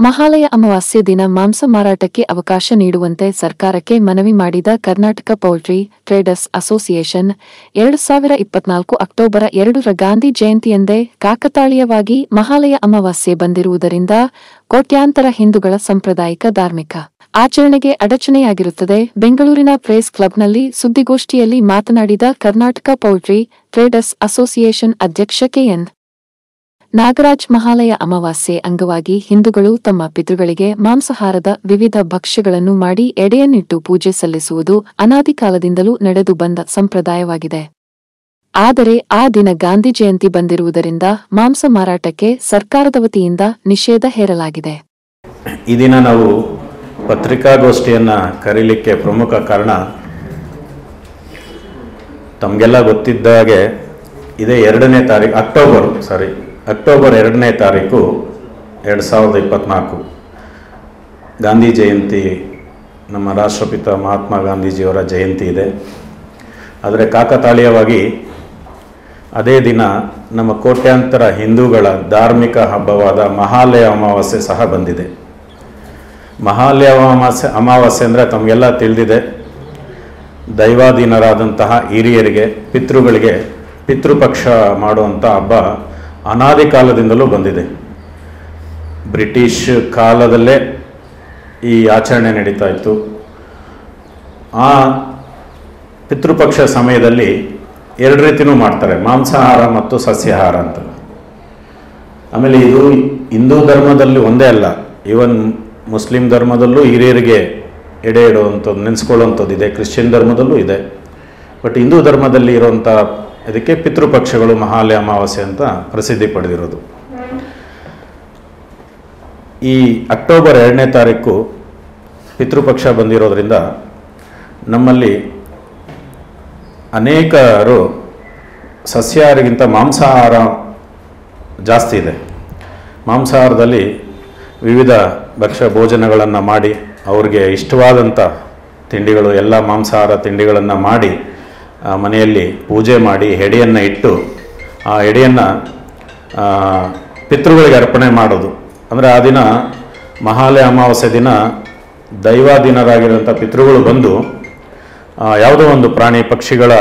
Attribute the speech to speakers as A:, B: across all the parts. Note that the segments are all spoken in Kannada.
A: ಮಹಾಲಯ ಅಮಾವಾಸ್ಯೆ ದಿನ ಮಾಂಸ ಮಾರಾಟಕ್ಕೆ ಅವಕಾಶ ನೀಡುವಂತೆ ಸರ್ಕಾರಕ್ಕೆ ಮನವಿ ಮಾಡಿದ Karnataka poultry traders association 2024 October 2ರ ಗಾಂಧಿ ಜಯಂತಿಯಂದೇ ಕಾಕತಾಳೀಯವಾಗಿ ಮಹಾಲಯ ಅಮಾವಾಸ್ಯೆ ಬಂದಿರುವುದರಿಂದ ಕೋಟ್ಯಾಂತರ ಹಿಂದೂಗಳ ಸಾಂಪ್ರದಾಯಿಕ ಧಾರ್ಮಿಕ ಆಚರಣೆಗೆ ಅಡಚಣೆಯಾಗಿರುತ್ತದೆ. ಬೆಂಗಳೂರಿನ ಪ್ರೆಸ್ ಕ್ಲಬ್ನಲ್ಲಿ ಸುದ್ದಿಗೋಷ್ಠಿಯಲ್ಲಿ ಮಾತನಾಡಿದ ಕರ್ನಾಟಕ ಪೌಲ್ಟ್ರಿ ಟ್ರೇಡರ್ಸ್ ಅಸೋಸಿಯೇಷನ್ ಅಧ್ಯಕ್ಷ ಕೆಎನ್ ನಾಗರಾಜ್, ಮಹಾಲಯ ಅಮಾವಾಸ್ಯೆ ಅಂಗವಾಗಿ ಹಿಂದೂಗಳು ತಮ್ಮ ಪಿತೃಗಳಿಗೆ ಮಾಂಸಾಹಾರದ ವಿವಿಧ ಭಕ್ಷ್ಯಗಳನ್ನು ಮಾಡಿ ಎಡೆಯನ್ನಿಟ್ಟು ಪೂಜೆ ಸಲ್ಲಿಸುವುದು ಅನಾದಿ ಕಾಲದಿಂದಲೂ ನಡೆದು ಬಂದ ಸಂಪ್ರದಾಯವಾಗಿದೆ. ಆದರೆ ಆ ದಿನ ಗಾಂಧಿ ಜಯಂತಿ ಬಂದಿರುವುದರಿಂದ ಮಾಂಸ ಮಾರಾಟಕ್ಕೆ ಸರ್ಕಾರದ ವತಿಯಿಂದ ನಿಷೇಧ ಹೇರಲಾಗಿದೆ.
B: ಈ ದಿನ ನಾವು ಪತ್ರಿಕಾಗೋಷ್ಠಿಯನ್ನು ಕರೀಲಿಕ್ಕೆ ಪ್ರಮುಖ ಕಾರಣ, ತಮಗೆಲ್ಲ ಗೊತ್ತಿದ್ದಾಗೆ ಇದೇ ಅಕ್ಟೋಬರ್ 2ನೇ ತಾರೀಕು 2024 ಗಾಂಧಿ ಜಯಂತಿ, ನಮ್ಮ ರಾಷ್ಟ್ರಪಿತ ಮಹಾತ್ಮ ಗಾಂಧೀಜಿಯವರ ಜಯಂತಿ ಇದೆ. ಆದರೆ ಕಾಕತಾಳೀಯವಾಗಿ ಅದೇ ದಿನ ನಮ್ಮ ಕೋಟ್ಯಾಂತರ ಹಿಂದೂಗಳ ಧಾರ್ಮಿಕ ಹಬ್ಬವಾದ ಮಹಾಲಯ ಅಮಾವಾಸ್ಯೆ ಸಹ ಬಂದಿದೆ. ಮಹಾಲಯ ಅಮಾವಾಸ್ಯೆ ಅಂದರೆ ತಮಗೆಲ್ಲ ತಿಳಿದಿದೆ, ದೈವಾಧೀನರಾದಂತಹ ಹಿರಿಯರಿಗೆ, ಪಿತೃಗಳಿಗೆ ಪಿತೃಪಕ್ಷ ಮಾಡುವಂಥ ಹಬ್ಬ ಅನಾದಿ ಕಾಲದಿಂದಲೂ ಬಂದಿದೆ. ಬ್ರಿಟಿಷ್ ಕಾಲದಲ್ಲೇ ಈ ಆಚರಣೆ ನಡೀತಾ ಇತ್ತು. ಆ ಪಿತೃಪಕ್ಷ ಸಮಯದಲ್ಲಿ ಎರಡು ರೀತಿಯೂ ಮಾಡ್ತಾರೆ, ಮಾಂಸಾಹಾರ ಮತ್ತು ಸಸ್ಯಾಹಾರ ಅಂತ. ಆಮೇಲೆ ಇದು ಹಿಂದೂ ಧರ್ಮದಲ್ಲಿ ಒಂದೇ ಅಲ್ಲ, ಈವನ್ ಮುಸ್ಲಿಂ ಧರ್ಮದಲ್ಲೂ ಹಿರಿಯರಿಗೆ ಎಡೆ ಇಡುವಂಥದ್ದು, ನೆನೆಸ್ಕೊಳ್ಳುವಂಥದ್ದು ಇದೆ, ಕ್ರಿಶ್ಚಿಯನ್ ಧರ್ಮದಲ್ಲೂ ಇದೆ. ಬಟ್ ಹಿಂದೂ ಧರ್ಮದಲ್ಲಿ ಇರುವಂಥ ಇದಕ್ಕೆ ಪಿತೃಪಕ್ಷಗಳು ಮಹಾಲಯ ಅಮಾವಾಸ್ಯೆ ಅಂತ ಪ್ರಸಿದ್ಧಿ ಪಡೆದಿರೋದು. ಈ ಅಕ್ಟೋಬರ್ 2ನೇ ತಾರೀಕು ಪಿತೃಪಕ್ಷ ಬಂದಿರೋದ್ರಿಂದ ನಮ್ಮಲ್ಲಿ ಅನೇಕರು ಸಸ್ಯಾಹಾರಿಗಿಂತ ಮಾಂಸಾಹಾರ ಜಾಸ್ತಿ ಇದೆ. ಮಾಂಸಾಹಾರದಲ್ಲಿ ವಿವಿಧ ಭಕ್ಷ್ಯ ಭೋಜನಗಳನ್ನು ಮಾಡಿ ಅವ್ರಿಗೆ ಇಷ್ಟವಾದಂಥ ತಿಂಡಿಗಳು, ಎಲ್ಲ ಮಾಂಸಾಹಾರ ತಿಂಡಿಗಳನ್ನು ಮಾಡಿ ಮನೆಯಲ್ಲಿ ಪೂಜೆ ಮಾಡಿ ಎಡೆಯನ್ನು ಇಟ್ಟು ಆ ಎಡೆಯನ್ನು ಪಿತೃಗಳಿಗೆ ಅರ್ಪಣೆ ಮಾಡೋದು. ಅಂದರೆ ಆ ದಿನ ಮಹಾಲಯ ಅಮಾವಾಸ್ಯೆ ದಿನ ದೈವಾಧೀನರಾಗಿರುವಂಥ ಪಿತೃಗಳು ಬಂದು ಯಾವುದೋ ಒಂದು ಪ್ರಾಣಿ ಪಕ್ಷಿಗಳ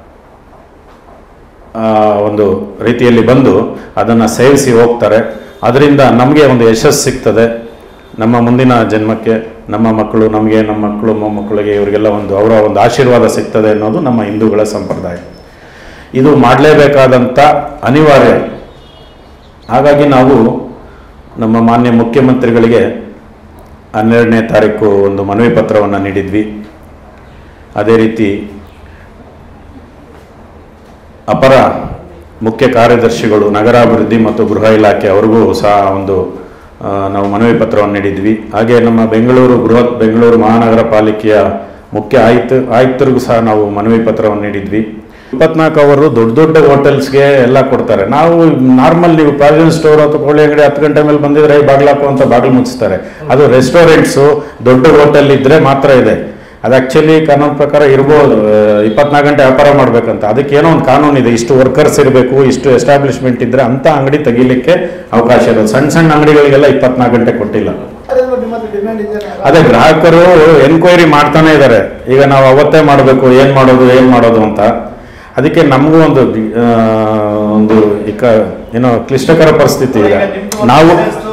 B: ಒಂದು ರೀತಿಯಲ್ಲಿ ಬಂದು ಅದನ್ನು ಸೇವಿಸಿ ಹೋಗ್ತಾರೆ. ಅದರಿಂದ ನಮಗೆ ಒಂದು ಯಶಸ್ಸು ಸಿಗ್ತದೆ, ನಮ್ಮ ಮುಂದಿನ ಜನ್ಮಕ್ಕೆ, ನಮ್ಮ ಮಕ್ಕಳು ನಮಗೆ, ನಮ್ಮ ಮಕ್ಕಳು ಮೊಮ್ಮಕ್ಕಳಿಗೆ, ಇವರಿಗೆಲ್ಲ ಅವರ ಒಂದು ಆಶೀರ್ವಾದ ಸಿಗ್ತದೆ ಅನ್ನೋದು ನಮ್ಮ ಹಿಂದೂಗಳ ಸಂಪ್ರದಾಯ. ಇದು ಮಾಡಲೇಬೇಕಾದಂಥ ಅನಿವಾರ್ಯ. ಹಾಗಾಗಿ ನಾವು ನಮ್ಮ ಮಾನ್ಯ ಮುಖ್ಯಮಂತ್ರಿಗಳಿಗೆ 12ನೇ ತಾರೀಕು ಒಂದು ಮನವಿ ಪತ್ರವನ್ನು ನೀಡಿದ್ವಿ. ಅದೇ ರೀತಿ ಅಪರ ಮುಖ್ಯ ಕಾರ್ಯದರ್ಶಿಗಳು, ನಗರಾಭಿವೃದ್ಧಿ ಮತ್ತು ಗೃಹ ಇಲಾಖೆ ಅವ್ರಿಗೂ ಸಹ ನಾವು ಮನವಿ ಪತ್ರವನ್ನು ನೀಡಿದ್ವಿ. ಹಾಗೆ ನಮ್ಮ ಬೆಂಗಳೂರು ಮಹಾನಗರ ಪಾಲಿಕೆಯ ಮುಖ್ಯ ಆಯುಕ್ತರಿಗೂ ಸಹ ನಾವು ಮನವಿ ಪತ್ರವನ್ನು ನೀಡಿದ್ವಿ. 24 ಅವರು ದೊಡ್ಡ ಹೋಟೆಲ್ಸ್ಗೆ ಎಲ್ಲ ಕೊಡ್ತಾರೆ. ನಾವು ನಾರ್ಮಲ್, ನೀವು ಪ್ರಾವಿಷನ್ ಸ್ಟೋರ್ ಅಥವಾ ಕೋಳಿ ಅಂಗಡಿ 10 ಗಂಟೆ ಮೇಲೆ ಬಂದಿದ್ರೆ ಬಾಗಿಲಾಕು ಅಂತ ಬಾಗಿಲು ಮುಚ್ಚಿಸ್ತಾರೆ. ಅದು ರೆಸ್ಟೋರೆಂಟ್ಸು, ದೊಡ್ಡ ಹೋಟೆಲ್ ಇದ್ದರೆ ಮಾತ್ರ ಇದೆ. ಅದು ಆ್ಯಕ್ಚುಲಿ ಕಾನೂನು ಪ್ರಕಾರ ಇರ್ಬೋದು, 24 ಗಂಟೆ ವ್ಯಾಪಾರ ಮಾಡಬೇಕಂತ. ಅದಕ್ಕೆ ಏನೋ ಒಂದು ಕಾನೂನು ಇದೆ, ಇಷ್ಟು ವರ್ಕರ್ಸ್ ಇರಬೇಕು, ಇಷ್ಟು ಎಸ್ಟಾಬ್ಲಿಷ್ಮೆಂಟ್ ಇದ್ದರೆ ಅಂಥ ಅಂಗಡಿ ತೆಗಿಲಿಕ್ಕೆ ಅವಕಾಶ ಇರೋದು. ಸಣ್ಣ ಅಂಗಡಿಗಳಿಗೆಲ್ಲ 24 ಗಂಟೆ ಕೊಟ್ಟಿಲ್ಲ. ಅದೇ ಗ್ರಾಹಕರು ಎನ್ಕ್ವೈರಿ ಮಾಡ್ತಾನೆ ಇದ್ದಾರೆ, ಈಗ ನಾವು ಅವತ್ತೇ ಮಾಡಬೇಕು, ಏನು ಮಾಡೋದು ಅಂತ. ಅದಕ್ಕೆ ನಮಗೂ ಒಂದು ಏನೋ ಕ್ಲಿಷ್ಟಕರ ಪರಿಸ್ಥಿತಿ ಇದೆ. ನಾವು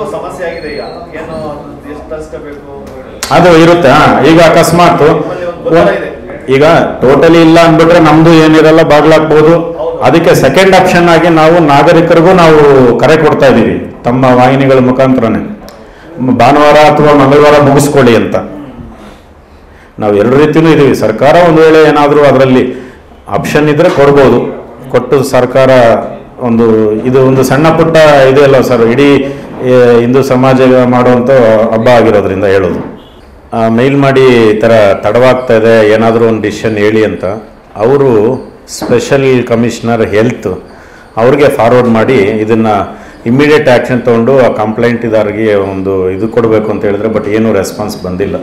B: ಅದು ಇರುತ್ತೆ. ಈಗ ಅಕಸ್ಮಾತ್ ಈಗ ಟೋಟಲಿ ಇಲ್ಲ ಅಂದ್ಬಿಟ್ರೆ ನಮ್ದು ಏನಿರಲ್ಲ, ಬಾಗ್ಲಾಕ್ಬೋದು. ಅದಕ್ಕೆ ಸೆಕೆಂಡ್ ಆಪ್ಷನ್ ಆಗಿ ನಾವು ನಾಗರಿಕರಿಗೂ ನಾವು ಕರೆ ಕೊಡ್ತಾ ಇದ್ದೀವಿ, ತಮ್ಮ ವಾಹಿನಿಗಳ ಮುಖಾಂತರನೇ ಭಾನುವಾರ ಅಥವಾ ಮಂಗಳವಾರ ಮುಗಿಸ್ಕೊಳ್ಳಿ ಅಂತ. ನಾವು ಎರಡು ರೀತಿಯೂ ಇದ್ದೀವಿ. ಸರ್ಕಾರ ಒಂದು ವೇಳೆ ಏನಾದರೂ ಅದರಲ್ಲಿ ಆಪ್ಷನ್ ಇದ್ರೆ ಕೊಡ್ಬೋದು, ಕೊಟ್ಟು ಸರ್ಕಾರ ಇದು ಒಂದು ಸಣ್ಣ ಪುಟ್ಟ ಇದೆಯಲ್ಲ ಸರ್, ಇಡೀ ಹಿಂದೂ ಸಮಾಜ ಮಾಡುವಂಥ ಹಬ್ಬ ಆಗಿರೋದ್ರಿಂದ ಹೇಳೋದು. ಮೇಲ್ ಮಾಡಿ ಈ ಥರ ತಡವಾಗ್ತಾ ಇದೆ, ಏನಾದರೂ ಒಂದು ಡಿಸಿಷನ್ ಹೇಳಿ ಅಂತ ಅವರು ಸ್ಪೆಷಲ್ ಕಮಿಷನರ್ ಹೆಲ್ತ್ ಅವ್ರಿಗೆ ಫಾರ್ವರ್ಡ್ ಮಾಡಿ ಇದನ್ನು ಇಮ್ಮಿಡಿಯೇಟ್ ಆ್ಯಕ್ಷನ್ ತೊಗೊಂಡು ಆ ಕಂಪ್ಲೇಂಟ್ ಇದಾರಿಗೆ ಒಂದು ಇದು ಕೊಡಬೇಕು ಅಂತ ಹೇಳಿದ್ರೆ, ಬಟ್ ಏನೂ ರೆಸ್ಪಾನ್ಸ್ ಬಂದಿಲ್ಲ.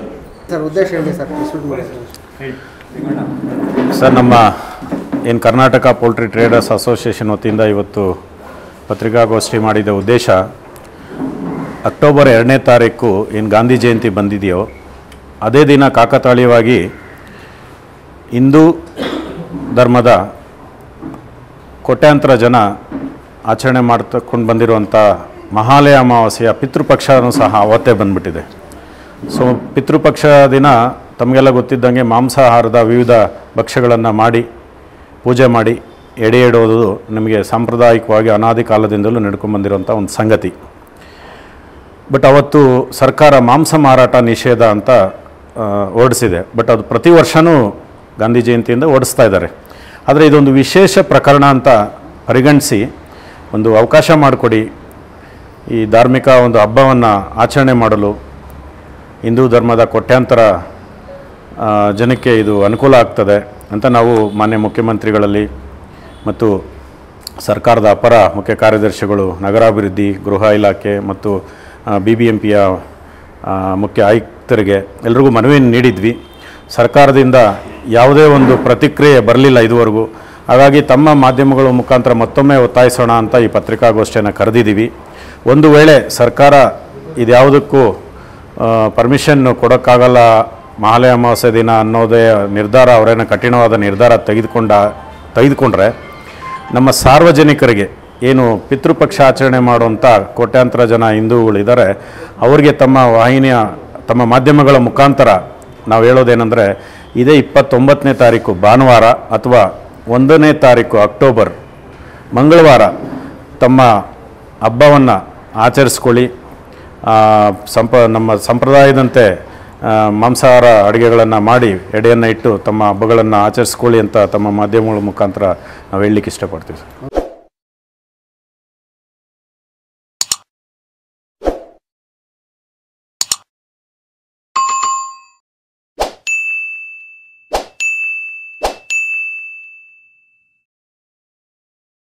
B: ಸರ್, ನಮ್ಮ ಏನು ಕರ್ನಾಟಕ ಪೋಲ್ಟ್ರಿ ಟ್ರೇಡರ್ಸ್ ಅಸೋಸಿಯೇಷನ್ ವತಿಯಿಂದ ಇವತ್ತು ಪತ್ರಿಕಾಗೋಷ್ಠಿ ಮಾಡಿದ ಉದ್ದೇಶ, ಅಕ್ಟೋಬರ್ 2ನೇ ತಾರೀಕು ಏನು ಗಾಂಧಿ ಜಯಂತಿ ಬಂದಿದೆಯೋ ಅದೇ ದಿನ ಕಾಕತಾಳೀಯವಾಗಿ ಹಿಂದೂ ಧರ್ಮದ ಕೋಟ್ಯಾಂತರ ಜನ ಆಚರಣೆ ಮಾಡ್ತಕೊಂಡು ಬಂದಿರುವಂಥ ಮಹಾಲಯ ಅಮಾವಾಸ್ಯೆಯ ಪಿತೃಪಕ್ಷನೂ ಸಹ ಅವತ್ತೇ ಬಂದ್ಬಿಟ್ಟಿದೆ. ಸೊ ಪಿತೃಪಕ್ಷ ದಿನ ತಮಗೆಲ್ಲ ಗೊತ್ತಿದ್ದಂಗೆ ಮಾಂಸಾಹಾರದ ವಿವಿಧ ಭಕ್ಷ್ಯಗಳನ್ನು ಮಾಡಿ ಪೂಜೆ ಮಾಡಿ ಎಡೆ ಇಡೋದು ನಮಗೆ ಸಾಂಪ್ರದಾಯಿಕವಾಗಿ ಅನಾದಿ ಕಾಲದಿಂದಲೂ ನಡ್ಕೊಂಡ್ಬಂದಿರುವಂಥ ಒಂದು ಸಂಗತಿ. ಬಟ್ ಅವತ್ತು ಸರ್ಕಾರ ಮಾಂಸ ಮಾರಾಟ ನಿಷೇಧ ಅಂತ ಹೊರಡಿಸಿದೆ. ಬಟ್ ಅದು ಪ್ರತಿ ವರ್ಷವೂ ಗಾಂಧಿ ಜಯಂತಿಯಿಂದ ಓಡಿಸ್ತಾ ಇದ್ದಾರೆ. ಆದರೆ ಇದೊಂದು ವಿಶೇಷ ಪ್ರಕರಣ ಅಂತ ಪರಿಗಣಿಸಿ ಒಂದು ಅವಕಾಶ ಮಾಡಿಕೊಡಿ, ಈ ಧಾರ್ಮಿಕ ಒಂದು ಹಬ್ಬವನ್ನು ಆಚರಣೆ ಮಾಡಲು ಹಿಂದೂ ಧರ್ಮದ ಕೋಟ್ಯಾಂತರ ಜನಕ್ಕೆ ಇದು ಅನುಕೂಲ ಆಗ್ತದೆ ಅಂತ ನಾವು ಮಾನ್ಯ ಮುಖ್ಯಮಂತ್ರಿಗಳಲ್ಲಿ ಮತ್ತು ಸರ್ಕಾರದ ಅಪರ ಮುಖ್ಯ ಕಾರ್ಯದರ್ಶಿಗಳು, ನಗರಾಭಿವೃದ್ಧಿ, ಗೃಹ ಇಲಾಖೆ ಮತ್ತು BBMPಯ ಮುಖ್ಯ ಆಯುಕ್ತರಿಗೆ ಎಲ್ರಿಗೂ ಮನವಿ ನೀಡಿದ್ವಿ. ಸರ್ಕಾರದಿಂದ ಯಾವುದೇ ಒಂದು ಪ್ರತಿಕ್ರಿಯೆ ಬರಲಿಲ್ಲ ಇದುವರೆಗೂ. ಹಾಗಾಗಿ ತಮ್ಮ ಮಾಧ್ಯಮಗಳ ಮುಖಾಂತರ ಮತ್ತೊಮ್ಮೆ ಒತ್ತಾಯಿಸೋಣ ಅಂತ ಈ ಪತ್ರಿಕಾಗೋಷ್ಠಿಯನ್ನು ಕರೆದಿದ್ದೀವಿ. ಒಂದು ವೇಳೆ ಸರ್ಕಾರ ಇದ್ಯಾವುದಕ್ಕೂ ಪರ್ಮಿಷನ್ ಕೊಡೋಕ್ಕಾಗಲ್ಲ ಮಹಾಲಯ ಅಮಾವಾಸ್ಯೆ ದಿನ ಅನ್ನೋದೇ ನಿರ್ಧಾರ, ಅವರೇನೋ ಕಠಿಣವಾದ ನಿರ್ಧಾರ ತೆಗೆದುಕೊಂಡ್ರೆ ನಮ್ಮ ಸಾರ್ವಜನಿಕರಿಗೆ ಏನು ಪಿತೃಪಕ್ಷ ಆಚರಣೆ ಮಾಡುವಂಥ ಕೋಟ್ಯಾಂತರ ಜನ ಹಿಂದೂಗಳಿದ್ದಾರೆ ಅವರಿಗೆ ತಮ್ಮ ಮಾಧ್ಯಮಗಳ ಮುಖಾಂತರ ನಾವು ಹೇಳೋದೇನೆಂದರೆ ಇದೇ 29ನೇ ತಾರೀಕು ಭಾನುವಾರ ಅಥವಾ 1ನೇ ತಾರೀಕು ಅಕ್ಟೋಬರ್ ಮಂಗಳವಾರ ತಮ್ಮ ಹಬ್ಬವನ್ನು ಆಚರಿಸ್ಕೊಳ್ಳಿ. ನಮ್ಮ ಸಂಪ್ರದಾಯದಂತೆ ಮಾಂಸಾಹಾರ ಅಡುಗೆಗಳನ್ನು ಮಾಡಿ ಎಡೆಯನ್ನು ಇಟ್ಟು ತಮ್ಮ ಹಬ್ಬಗಳನ್ನು ಆಚರಿಸ್ಕೊಳ್ಳಿ ಅಂತ ತಮ್ಮ ಮಾಧ್ಯಮಗಳ ಮುಖಾಂತರ ನಾವು ಹೇಳಲಿಕ್ಕೆ ಇಷ್ಟಪಡ್ತೀವಿ.